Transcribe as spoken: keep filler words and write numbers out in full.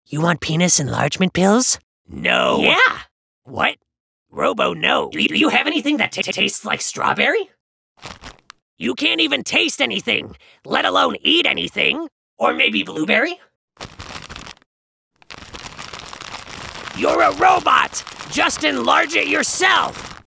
You want penis enlargement pills? No. Yeah. What? Robo, no. Do you, do you have anything that t -t tastes like strawberry? You can't even taste anything, let alone eat anything. Or maybe blueberry? You're a robot! Just enlarge it yourself!